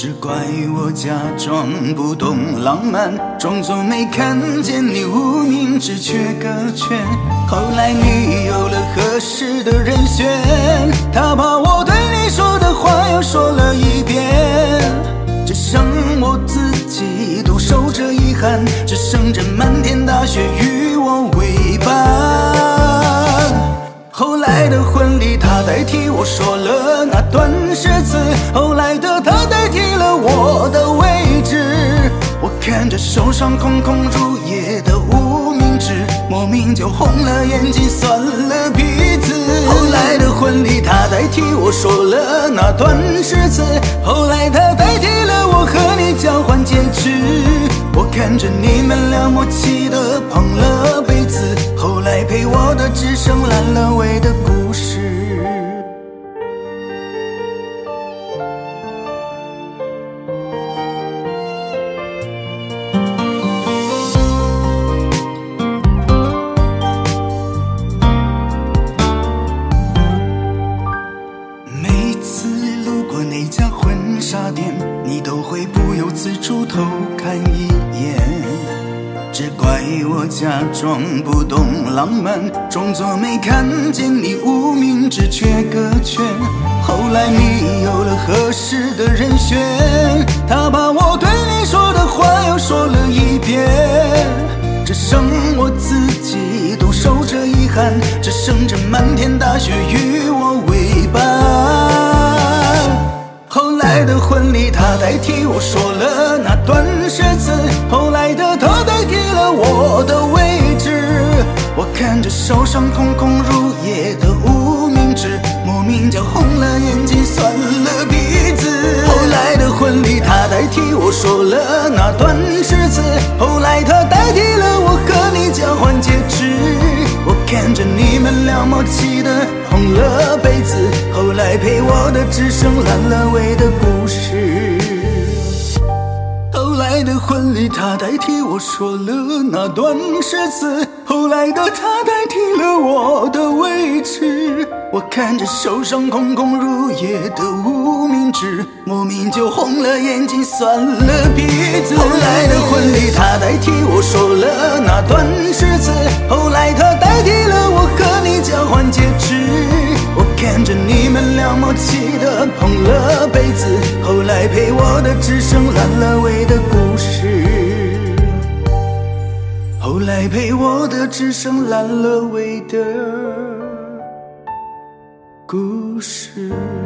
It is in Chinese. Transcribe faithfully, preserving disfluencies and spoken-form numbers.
只怪我假装不懂浪漫，装作没看见你无名指却搁浅。后来你有了合适的人选，他把我对你说的话又说了一遍，只剩我自己独守着遗憾，只剩这漫天大雪与我为伴。后来的婚礼，他代替我说了那段誓词，后来的他代替了我的位置。我看着手上空空如也的无名指，莫名就红了眼睛，酸了鼻子。后来的婚礼，他代替我说了那段誓词，后来他代替了我和你交换戒指。我看着你们俩默契的碰了杯子，后来陪我的只剩烂了尾的故事。每次路过那家婚纱店，你都会不由自主偷看一眼，只怪我假装不懂浪漫，装作没看见你无名指却搁浅。后来你有了合适的人选，他把我对你说的话又说了一遍，只剩我自己独守着遗憾，只剩这漫天大雪与我为伴。后来的婚礼，他代替我说了那段誓词，后来的他代替了我的位置。我看着手上空空如也的无名指，莫名就红了眼睛，酸了鼻子。后来的婚礼，他代替我说了那段誓词，后来他代替了我和你交换戒指。我看着你们俩默契的碰了杯子，后来陪我的只剩烂了尾的故事。后来的婚礼，他代替我说了那段誓词，后来的他代替了我的位置。我看着手上空空如也的无名指，莫名就红了眼睛，酸了鼻子。后来的婚礼，他代替我说了那段誓词，后来他代替了我和你交换戒指。我看着你们俩默契的碰了杯子，后来陪我的只剩烂了尾的故事。后来陪我的只剩烂了尾的故事。